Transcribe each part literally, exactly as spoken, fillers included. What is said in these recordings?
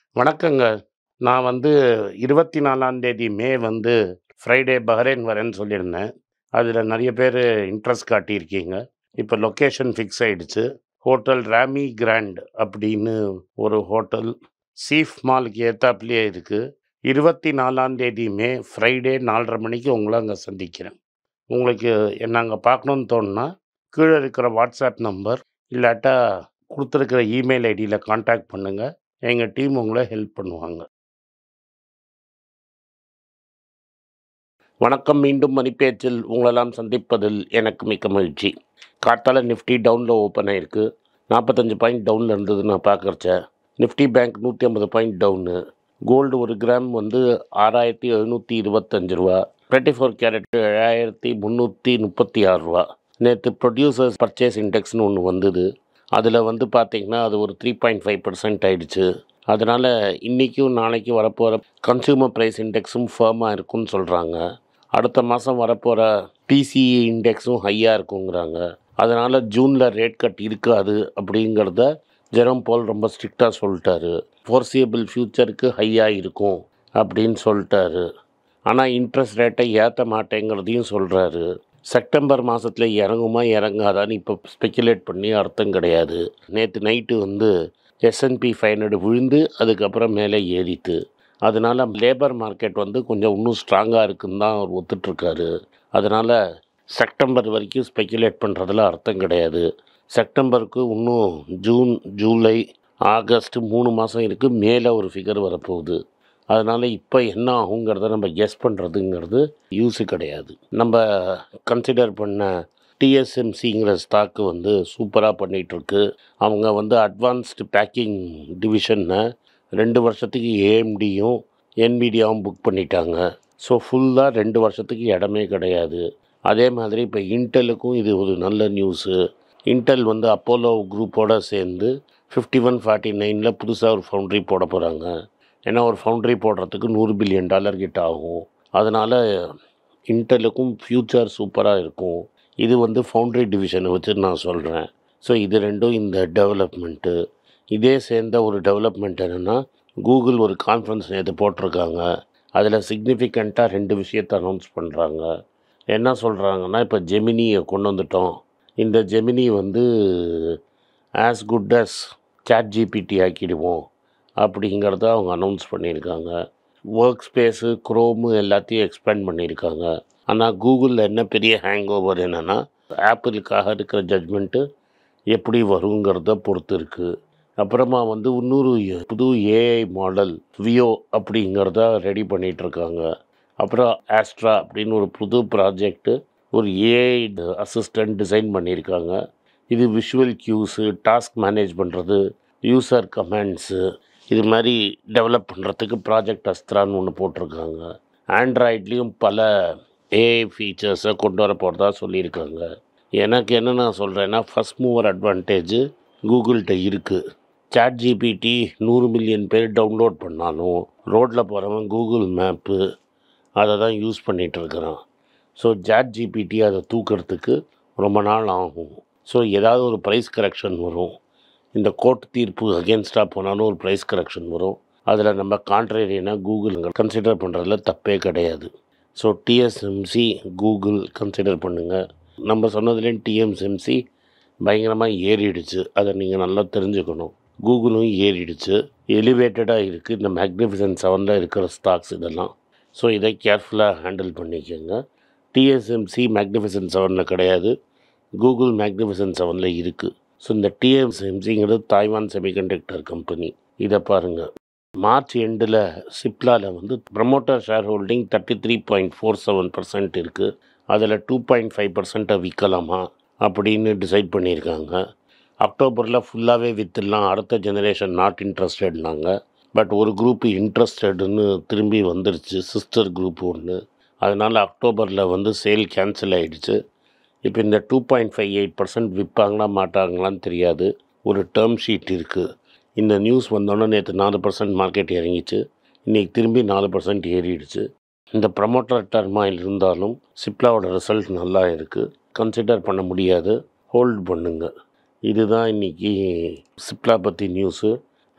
வணக்கங்க. நான் வந்து இருபத்தி நாலாம் தேதி மே வந்து ஃப்ரைடே பஹ்ரைன் வரேன்னு சொல்லியிருந்தேன். அதில நெறைய பேரு இன்ட்ரெஸ்ட் காட்டியிருக்கீங்க. இப்ப லொக்கேஷன் ஃபிக்ஸ் ஆயிடுச்சு. ஹோட்டல் ராமி கிராண்ட் அப்படின்னு ஒரு ஹோட்டல் சீஃப் மாலுக்கு எதுத்தாப்புலயே இருக்கு. இருபத்தி நாலாம் தேதி மே ஃப்ரைடே நாலரை மணிக்கு உங்கள அங்க சந்திக்கிறேன். உங்களுக்கு என்ன அங்க பார்க்கணும்னு தோணுனா, கீழ இருக்கிற வாட்ஸ்அப் நம்பர் இல்லாட்டா குடுத்துருக்கிற இமெயில் ஐடியில கான்டாக்ட் பண்ணுங்க. எங்க டீம் உங்கள ஹெல்ப் பண்ணுவாங்க. வணக்கம். மீண்டும் மணிப்பேச்சில் உங்களெல்லாம் சந்திப்பதில் எனக்கு மிக்க மகிழ்ச்சி. காத்தால நிஃப்டி டவுன்ல ஓப்பன் ஆயிருக்கு. நாற்பத்தி ஐந்து பாயிண்ட் டவுன்ல இருந்தது நான் பார்க்கறச்ச. நிஃப்டி பேங்க் நூற்றி ஐம்பது பாயிண்ட் டவுனு. கோல்டு ஒரு கிராம் வந்து ரூ. ஆறாயிரத்து எழுநூற்று இருபத்தி ஐந்து. இருபத்தி நான்கு கேரட் ஏழாயிரத்து முந்நூற்று முப்பத்தி ஆறு. நேற்று ப்ரொடியூசர்ஸ் பர்ச்சேஸ் இண்டெக்ஸ்னு ஒன்று வந்தது. அதில் வந்து பார்த்தீங்கன்னா அது ஒரு த்ரீ பாயிண்ட் ஃபைவ் பர்சன்ட் ஆயிடுச்சு. அதனால் இன்றைக்கும் நாளைக்கும் வரப்போகிற கன்சூமர் ப்ரைஸ் இண்டெக்ஸும் ஃபேமாக இருக்குன்னு சொல்கிறாங்க. அடுத்த மாதம் வரப்போகிற பிசிஇ இண்டெக்ஸும் ஹையாக இருக்குங்கிறாங்க. அதனால் ஜூனில் ரேட் கட் இருக்காது அப்படிங்கிறத ஜெரோம் பவுல் ரொம்ப ஸ்ட்ரிக்டாக சொல்லிட்டாரு. ஃபோர்சியபிள் ஃப்யூச்சருக்கு ஹையாக இருக்கும் அப்படின்னு சொல்லிட்டாரு. ஆனால் இன்ட்ரெஸ்ட் ரேட்டை ஏற்ற மாட்டேங்கிறதையும் சொல்கிறாரு. செப்டம்பர் மாதத்தில் இறங்குமா இறங்காதான்னு இப்போ ஸ்பெக்குலேட் பண்ணி அர்த்தம் கிடையாது. நேற்று நைட்டு வந்து எஸ்என்பி ஃபைவ் ஹண்ட்ரட் விழுந்து அதுக்கப்புறம் மேலே ஏறித்து. அதனால் லேபர் மார்க்கெட் வந்து கொஞ்சம் இன்னும் ஸ்ட்ராங்காக இருக்குன்னு தான் அவர் ஒத்துட்ருக்காரு. அதனால் செப்டம்பர் வரைக்கும் ஸ்பெக்குலேட் பண்ணுறதுல அர்த்தம் கிடையாது. செப்டம்பருக்கு இன்னும் ஜூன், ஜூலை, ஆகஸ்ட் மூணு மாதம் இருக்குது. மேலே ஒரு ஃபிகர் வரப்போகுது. அதனால் இப்போ என்ன ஆகுங்கிறத நம்ம கெஸ் பண்ணுறதுங்கிறது யூஸு கிடையாது. நம்ம கன்சிடர் பண்ண டிஎஸ்எம்சிங்கிற ஸ்டாக்கு வந்து சூப்பராக பண்ணிகிட்ருக்கு. அவங்க வந்து அட்வான்ஸ்டு பேக்கிங் டிவிஷனை ரெண்டு வருஷத்துக்கு ஏஎம்டியும் என்விடியாவும் புக் பண்ணிட்டாங்க. ஸோ ஃபுல்லாக ரெண்டு வருஷத்துக்கு இடமே கிடையாது. அதே மாதிரி இப்போ இன்டெலுக்கும் இது ஒரு நல்ல நியூஸு. இன்டெல் வந்து அப்போலோ குரூப்போடு சேர்ந்து ஃபிஃப்டி ஒன் ஃபார்ட்டி நைனில் புதுசாக ஒரு ஃபவுண்ட்ரி போட போகிறாங்க. ஏன்னா ஒரு ஃபவுண்ட்ரி போடுறதுக்கு நூறு பில்லியன் டாலர் கிட்ட ஆகும். அதனால் இன்டெலுக்கும் ஃப்யூச்சர் சூப்பராக இருக்கும். இது வந்து ஃபவுண்ட்ரி டிவிஷனை வச்சு நான் சொல்கிறேன். ஸோ இது ரெண்டும் இந்த டெவலப்மெண்ட்டு. இதே சேர்ந்த ஒரு டெவலப்மெண்ட் என்னென்னா, கூகுள் ஒரு கான்ஃபரன்ஸ் நேற்று போட்டிருக்காங்க. அதில் சிக்னிஃபிகண்ட்டாக ரெண்டு விஷயத்தை அனௌன்ஸ் பண்ணுறாங்க. என்ன சொல்கிறாங்கன்னா, இப்போ ஜெமினியை கொண்டு வந்துட்டோம். இந்த ஜெமினி வந்து as good as chat GPT ஆக்கிடுவோம் அப்படிங்கிறத அவங்க அனௌன்ஸ் பண்ணியிருக்காங்க. ஒர்க் ஸ்பேஸு, குரோமு எல்லாத்தையும் எக்ஸ்பேண்ட் பண்ணியிருக்காங்க. ஆனால் கூகுளில் என்ன பெரிய ஹேங் ஓவர் என்னென்னா, ஆப்பிளுக்காக இருக்கிற ஜட்ஜ்மெண்ட்டு எப்படி வருங்கிறத பொறுத்து இருக்குது. அப்புறமா வந்து இன்னொரு புது ஏஐ மாடல் வியோ அப்படிங்கிறத ரெடி பண்ணிகிட்ருக்காங்க. அப்புறம் ஆஸ்ட்ரா அப்படின்னு ஒரு புது ப்ராஜெக்ட்டு ஒரு ஏஐ அசிஸ்டண்ட் டிசைன் பண்ணியிருக்காங்க. இது விஷுவல் க்யூஸு, டாஸ்க் மேனேஜ் பண்ணுறது, யூசர் கமெண்ட்ஸு இது மாதிரி டெவலப் பண்ணுறதுக்கு ப்ராஜெக்ட் அஸ்த்ரான்னு ஒன்று போட்டிருக்காங்க. ஆண்ட்ராய்ட்லேயும் பல ஏஐ ஃபீச்சர்ஸை கொண்டு வர போகிறதா சொல்லியிருக்காங்க. எனக்கு என்ன நான் சொல்கிறேன்னா, ஃபஸ்ட் மூவர் அட்வான்டேஜு கூகுள்கிட்ட இருக்குது. சாட் ஜிபிடி நூறு மில்லியன் பேர் டவுன்லோட் பண்ணாலும் ரோட்டில் போகிறவன் கூகுள் மேப்பு அதை தான் யூஸ் பண்ணிகிட்ருக்கிறான். ஸோ சாட் ஜிபிடி அதை தூக்கிறதுக்கு ரொம்ப நாள் ஆகும். ஸோ ஏதாவது ஒரு ப்ரைஸ் கரெக்ஷன் வரும். இந்த கோர்ட் தீர்ப்பு அகேன்ஸ்டாக போனாலும் ஒரு ப்ரைஸ் கரெக்ஷன் வரும். அதில் நம்ம கான்ட்ரேரியனா கூகுள் கன்சிடர் பண்ணுறதுல தப்பே கிடையாது. ஸோ டிஎஸ்எம்சி கூகுள் கன்சிடர் பண்ணுங்கள். நம்ம சொன்னதுலேயும் டிஎம்எம்சி பயங்கரமாக ஏறிடுச்சு. அதை நீங்கள் நல்லா தெரிஞ்சுக்கணும். கூகுளும் ஏறிடுச்சு, எலிவேட்டடாக இருக்குது. இந்த மேக்னிஃபிசன்ட் செவனில் இருக்கிற ஸ்டாக்ஸ் இதெல்லாம். ஸோ இதை கேர்ஃபுல்லாக ஹேண்டில் பண்ணிக்கோங்க. டிஎஸ்எம்சி மேக்னிஃபிசன்ட் செவனில் கிடையாது, கூகுள் மேக்னிஃபிசன்ட் செவனில் இருக்குது. ஸோ இந்த டிஎஸ்எம்சிங்கிறது தாய்வான் செமிகண்டக்டர் கம்பெனி. இதை பாருங்கள். மார்ச் எண்டில் சிப்லாவில் வந்து promoter share holding thirty three point four seven percent இருக்குது. அதில் டூ பாயிண்ட் ஃபைவ் பர்சன்ட்டை விற்கலாமா அப்படின்னு டிசைட் பண்ணியிருக்காங்க. அக்டோபரில் ஃபுல்லாகவே விற்றுலாம், அடுத்த ஜெனரேஷன் நாட் இன்ட்ரெஸ்டட்னாங்க. பட் ஒரு குரூப்பு இன்ட்ரெஸ்டடுன்னு திரும்பி வந்துருச்சு, சிஸ்டர் குரூப் ஒன்று. அதனால் அக்டோபரில் வந்து சேல் கேன்சல் ஆகிடுச்சு. இப்போ இந்த two point five eight percent விற்பாங்களா மாட்டாங்களான்னு தெரியாது. ஒரு டேர்ம் ஷீட் இருக்குது. இந்த நியூஸ் வந்தோன்னே நேற்று நாலு பர்சன்ட் மார்க்கெட் இறங்கிச்சு. இன்றைக்கி திரும்பி நாலு பர்சன்ட் ஏறிடுச்சு. இந்த ப்ரமோட்டர் டர்மாயில் இருந்தாலும் சிப்லாவோட ரிசல்ட் நல்லா இருக்குது. கன்சிடர் பண்ண முடியாது, ஹோல்ட் பண்ணுங்க. இதுதான் இன்றைக்கி சிப்லா பற்றி நியூஸு.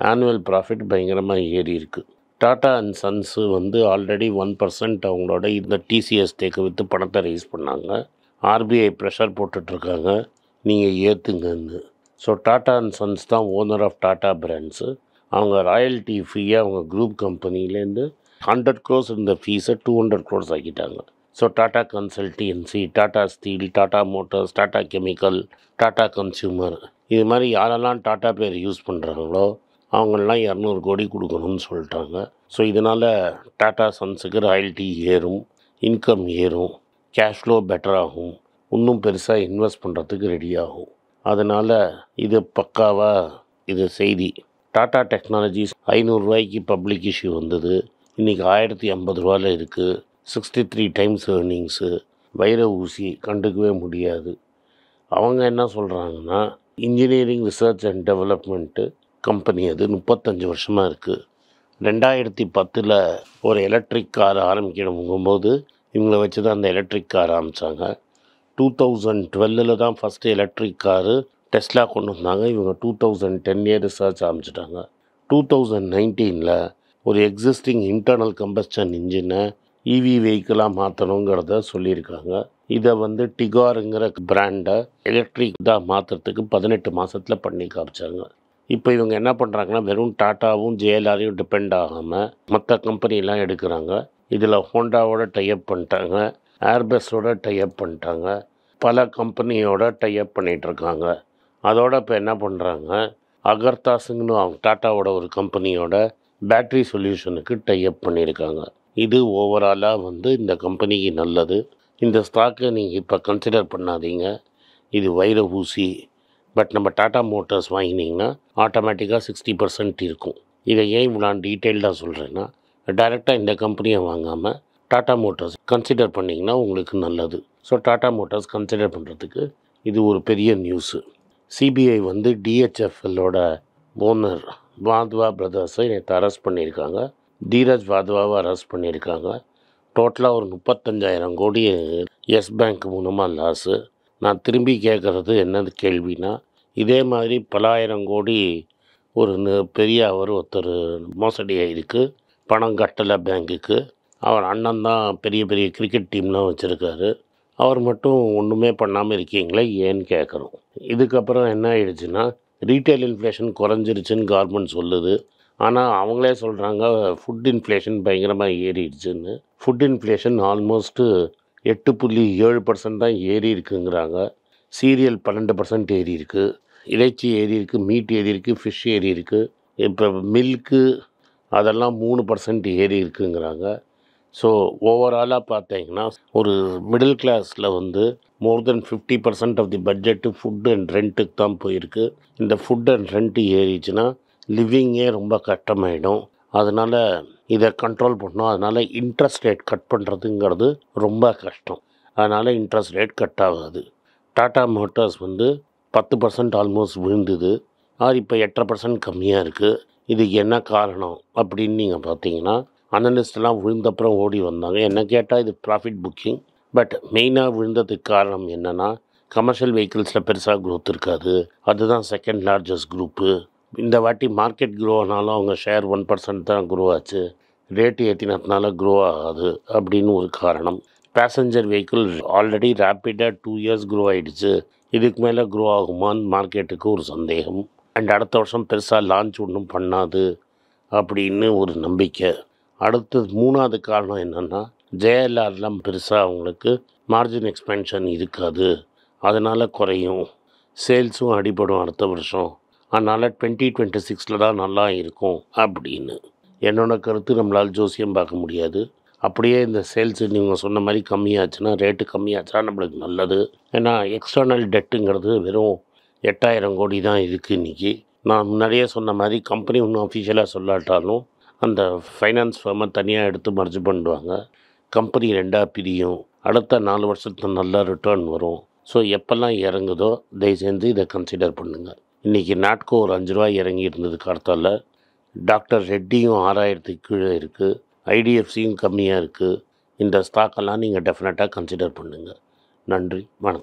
ஆனுவல் ப்ராஃபிட் பயங்கரமாக ஏறி இருக்குது. டாடா அண்ட் சன்ஸு வந்து ஆல்ரெடி ஒன் பர்சன்ட் அவங்களோட இந்த டிசிஎஸ் டேக்கை விற்று பணத்தை ரைஸ் பண்ணாங்க. ஆர்பிஐ ப்ரெஷர் போட்டுட்ருக்காங்க, நீங்கள் ஏற்றுங்கன்னு. ஸோ டாடா அண்ட் சன்ஸ் தான் ஓனர் ஆஃப் டாடா பிராண்ட்ஸு. அவங்க ராயல்ட்டி ஃப்ரீயாக அவங்க குரூப் கம்பெனிலேருந்து ஹண்ட்ரட் க்ரோஸ் இருந்த ஃபீஸை டூ ஹண்ட்ரட் க்ரோஸ் ஆக்கிட்டாங்க. So Tata consultancy, Tata steel, Tata motors, Tata chemical, Tata consumer, இது மாதிரி யாரெல்லாம் டாடா பேர் யூஸ் பண்ணுறாங்களோ அவங்களெலாம் இரநூறு கோடி கொடுக்கணும்னு சொல்லிட்டாங்க. ஸோ இதனால் டாடா சன்ஸுக்கு ராயல்ட்டி ஏறும், இன்கம் ஏறும், கேஷ் ஃப்ளோ பெட்டராகும், இன்னும் பெருசாக இன்வெஸ்ட் பண்ணுறதுக்கு ரெடி ஆகும். அதனால் இது பக்காவாக இது செய்தி. டாடா டெக்னாலஜிஸ் ஐநூறுரூவாய்க்கு பப்ளிக் இஷ்யூ வந்தது, இன்றைக்கி ஆயிரத்தி ஐம்பது ரூபாயில் இருக்குது. Sixty three times earnings. வைர ஊசி கண்டுக்கவே முடியாது. அவங்க என்ன சொல்கிறாங்கன்னா, இன்ஜினியரிங் ரிசர்ச் அண்ட் டெவலப்மெண்ட்டு கம்பெனி அது முப்பத்தஞ்சு வருஷமாக இருக்குது. ரெண்டாயிரத்தி பத்தில் ஒரு எலக்ட்ரிக் கார் ஆரம்பிக்கணுங்கும்போது இவங்கள வச்சு தான் அந்த எலக்ட்ரிக் கார் ஆரம்பித்தாங்க. டூ தௌசண்ட் டுவெல்லில் தான் ஃபஸ்ட்டு எலக்ட்ரிக் காரு டெஸ்லா கொண்டு வந்தாங்க. இவங்க two thousand ten year research ஆரம்பிச்சிட்டாங்க. டூ தௌசண்ட் நைன்டீனில் ஒரு எக்ஸிஸ்டிங் இன்டர்னல் கம்பஸ்டன் இன்ஜினை இவி வெஹிக்கிளாக மாற்றணுங்கிறத சொல்லியிருக்காங்க. இதை வந்து டிகாருங்கிற பிராண்டை எலக்ட்ரிக் தான் மாற்றுறதுக்கு பதினெட்டு மாதத்தில் பண்ணி காமிச்சாங்க. இப்போ இவங்க என்ன பண்ணுறாங்கன்னா, வெறும் டாட்டாவும் ஜேஎல்ஆரையும் டிபெண்ட் ஆகாமல் மற்ற கம்பெனிலாம் எடுக்கிறாங்க. இதில் ஹோண்டாவோட டைப் பண்ணிட்டாங்க, ஏர்பஸோட டைப் பண்ணிட்டாங்க, பல கம்பெனியோட டைப் பண்ணிகிட்ருக்காங்க. அதோட இப்போ என்ன பண்ணுறாங்க, அகர்தாஸுங்கன்னு அவங்க டாட்டாவோட ஒரு கம்பெனியோட பேட்ரி சொல்யூஷனுக்கு டைப் பண்ணியிருக்காங்க. இது ஓவராலாக வந்து இந்த கம்பெனிக்கு நல்லது. இந்த ஸ்டாக்கை நீங்கள் இப்போ கன்சிடர் பண்ணாதீங்க, இது வைர ஊசி. பட் நம்ம டாட்டா மோட்டார்ஸ் வாங்கினீங்கன்னா ஆட்டோமேட்டிக்காக சிக்ஸ்டி பர்சன்ட் இருக்கும். இதை ஏன் இவ்வளோ டீட்டெயில்டாக சொல்கிறேன்னா, டைரெக்டாக இந்த கம்பெனியை வாங்காமல் டாட்டா மோட்டார்ஸ் கன்சிடர் பண்ணிங்கன்னா உங்களுக்கு நல்லது. ஸோ டாட்டா மோட்டார்ஸ் கன்சிடர் பண்ணுறதுக்கு இது ஒரு பெரிய நியூஸு. சிபிஐ வந்து டிஹெச்எஃப்எல்லோட ஓனர் வாத்வா பிரதர்ஸை நேற்று அரெஸ்ட் பண்ணியிருக்காங்க. தீரஜ் வாத்வாவை அரெஸ்ட் பண்ணியிருக்காங்க. டோட்டலாக ஒரு முப்பத்தஞ்சாயிரம் கோடி எஸ் பேங்க் மூலமாக லாஸு. நான் திரும்பி கேட்குறது என்னது கேள்வினா, இதே மாதிரி பலாயிரம் கோடி ஒரு பெரிய அவர் ஒருத்தர் மோசடி ஆகிருக்கு, பணம் கட்டலை பேங்க்குக்கு. அவர் அண்ணன் தான் பெரிய பெரிய கிரிக்கெட் டீம்லாம் வச்சுருக்காரு, அவர் மட்டும் ஒன்றுமே பண்ணாமல் இருக்கீங்களே ஏன்னு கேட்குறோம். இதுக்கப்புறம் என்ன ஆயிடுச்சுன்னா, ரீட்டைல் இன்ஃப்ளேஷன் குறைஞ்சிருச்சுன்னு கவர்மெண்ட் சொல்லுது. ஆனால் அவங்களே சொல்கிறாங்க ஃபுட் இன்ஃப்ளேஷன் பயங்கரமாக ஏறிடுச்சுன்னு. ஃபுட் இன்ஃப்ளேஷன் ஆல்மோஸ்ட்டு எட்டு புள்ளி ஏழு பர்சன்ட் தான் ஏறி இருக்குங்கிறாங்க. சீரியல் பன்னெண்டு பர்சன்ட் ஏறி இருக்குது, இறைச்சி ஏறி இருக்குது, மீட் ஏறி இருக்குது, ஃபிஷ் ஏறி இருக்குது, இப்போ மில்க்கு அதெல்லாம் மூணு பர்சன்ட் ஏறி இருக்குங்கிறாங்க. ஸோ ஓவராலாக பார்த்தீங்கன்னா ஒரு மிடில் கிளாஸில் வந்து more than fifty percent of the budget food and ரெண்ட்டுக்கு தான் போயிருக்கு. இந்த ஃபுட் அண்ட் ரெண்ட்டு ஏறிச்சுன்னா லிவிங்கே ரொம்ப கஷ்டமாயிடும். அதனால் இதை கண்ட்ரோல் பண்ணணும். அதனால் இன்ட்ரெஸ்ட் ரேட் கட் பண்ணுறதுங்கிறது ரொம்ப கஷ்டம். அதனால் இன்ட்ரெஸ்ட் ரேட் கட் ஆகாது. டாடா மோட்டார்ஸ் வந்து பத்து பர்சன்ட் ஆல்மோஸ்ட் விழுந்துது, அது இப்போ எட்டரை பர்சன்ட் கம்மியாக இருக்குது. இதுக்கு என்ன காரணம் அப்படின்னு நீங்கள் பார்த்தீங்கன்னா, அனலிஸ்ட்லாம் விழுந்தப்புறம் ஓடி வந்தாங்க. என்ன கேட்டால் இது ப்ராஃபிட் புக்கிங். பட் மெயினாக விழுந்ததுக்கு காரணம் என்னென்னா, கமர்ஷியல் வெஹிக்கிள்ஸில் பெருசாக க்ரோத் இருக்காது, அதுதான் செகண்ட் லார்ஜஸ்ட் குரூப்பு. இந்த வாட்டி மார்க்கெட் க்ரோ ஆனாலும் அவங்க ஷேர் ஒன் பர்சன்ட் தான் க்ரோ ஆச்சு, ரேட்டு ஏற்றினதுனால க்ரோ ஆகாது அப்படின்னு ஒரு காரணம். பேசஞ்சர் வெஹிக்கிள் ஆல்ரெடி ரேப்பிடாக டூ இயர்ஸ் க்ரோ ஆகிடுச்சு, இதுக்கு மேலே க்ரோ ஆகுமான்னு மார்க்கெட்டுக்கு ஒரு சந்தேகம். அண்ட் அடுத்த வருஷம் பெருசாக லான்ச் ஒன்றும் பண்ணாது அப்படின்னு ஒரு நம்பிக்கை. அடுத்தது மூணாவது காரணம் என்னென்னா, ஜேஎல்ஆர்லாம் பெருசாக அவங்களுக்கு மார்ஜின் எக்ஸ்பென்ஷன் இருக்காது, அதனால் குறையும், சேல்ஸும் அடிபடும் அடுத்த வருஷம். அதனால் டுவெண்ட்டி டுவெண்ட்டி சிக்ஸில் தான் நல்லா இருக்கும் அப்படின்னு என்னோட கருத்து. நம்மளால் ஜோசியம் பார்க்க முடியாது. அப்படியே இந்த சேல்ஸு நீங்கள் சொன்ன மாதிரி கம்மியாச்சுன்னா, ரேட்டு கம்மியாச்சுன்னா நம்மளுக்கு நல்லது. ஏன்னா எக்ஸ்டர்னல் டெட்டுங்கிறது வெறும் எட்டாயிரம் கோடி தான் இருக்குது இன்றைக்கி. நான் முன்னாடியே சொன்ன மாதிரி கம்பெனி ஒன்றும் அஃபிஷியலாக சொல்லாட்டாலும் அந்த ஃபைனான்ஸ் ஃபர்மை தனியாக எடுத்து மர்ஜ் பண்ணுவாங்க, கம்பெனி ரெண்டாக பிரியும், அடுத்த நாலு வருஷத்துக்கு நல்லா ரிட்டர்ன் வரும். ஸோ எப்போல்லாம் இறங்குதோ தயவுசெய்து இதை கன்சிடர் பண்ணுங்கள். இன்றைக்கி நாட்கோ ஒரு அஞ்சு ரூபாய் இறங்கி இருந்தது கார்த்தால. டாக்டர் ரெட்டியும் ஆறாயிரத்துக்கு கீழே இருக்குது, ஐடிஎஃப்சியும் கம்மியாக இருக்குது. இந்த ஸ்டாக்கெல்லாம் நீங்கள் டெஃபினட்டாக கன்சிடர் பண்ணுங்கள். நன்றி, வணக்கம்.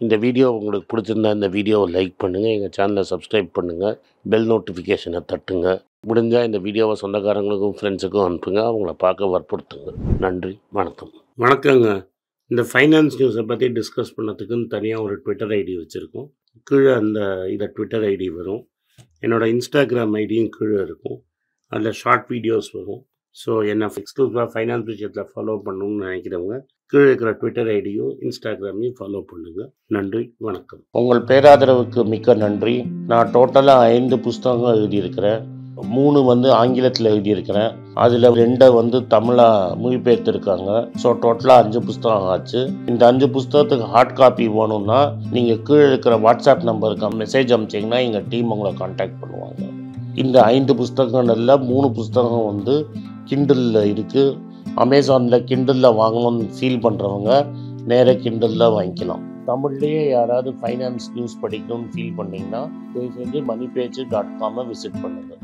இந்த வீடியோ உங்களுக்கு பிடிச்சிருந்தா இந்த வீடியோவை லைக் பண்ணுங்கள், எங்கள் சேனலை சப்ஸ்கிரைப் பண்ணுங்கள், பெல் நோட்டிஃபிகேஷனை தட்டுங்க. முடிஞ்சால் இந்த வீடியோவை சொந்தக்காரங்களுக்கும் ஃப்ரெண்ட்ஸுக்கும் அனுப்புங்க, அவங்கள பார்க்க வற்புறுத்துங்க. நன்றி, வணக்கம். வணக்கங்க. இந்த ஃபைனான்ஸ் நியூஸை பற்றி டிஸ்கஸ் பண்ணதுக்குன்னு தனியாக ஒரு ட்விட்டர் ஐடி வச்சுருக்கோம். கீழே அந்த இதை ட்விட்டர் ஐடி வரும். என்னோடய இன்ஸ்டாகிராம் ஐடியும் கீழே இருக்கும். அதில் ஷார்ட் வீடியோஸ் வரும். ஸோ என்னை எக்ஸ்க்ளூசிவாக ஃபைனான்ஸ் விஷயத்தில் ஃபாலோ பண்ணணும்னு நினைக்கிறவங்க கீழே இருக்கிற ட்விட்டர் ஐடியும் இன்ஸ்டாகிராமையும் ஃபாலோ பண்ணுங்கள். நன்றி, வணக்கம். உங்கள் பேராதரவுக்கு மிக்க நன்றி. நான் டோட்டலாக ஐந்து புஸ்தகங்கள் எழுதியிருக்கிறேன். மூணு வந்து ஆங்கிலத்தில் எழுதியிருக்கிறேன். அதில் ரெண்டை வந்து தமிழாக மொழிபெயர்த்துருக்காங்க. ஸோ டோட்டலாக அஞ்சு புஸ்தகம் ஆச்சு. இந்த அஞ்சு புஸ்தகத்துக்கு ஹார்ட் காப்பி வேணும்னா நீங்கள் கீழே இருக்கிற வாட்ஸ்அப் நம்பருக்கு மெசேஜ் அனுப்பிச்சிங்கன்னா எங்கள் டீம் உங்களை கான்டாக்ட் பண்ணுவாங்க. இந்த ஐந்து புஸ்தகங்களில் மூணு புஸ்தகம் வந்து கிண்டலில் இருக்குது. அமேசானில் கிண்டலில் வாங்கணும்னு ஃபீல் பண்ணுறவங்க நேராக கிண்டலில் வாங்கிக்கலாம். தமிழ்லேயே யாராவது ஃபைனான்ஸ் நியூஸ் படிக்கணும்னு ஃபீல் பண்ணிங்கன்னா தயவு செஞ்சு மணி பேஜ் டாட் காமை விசிட் பண்ணுங்கள்.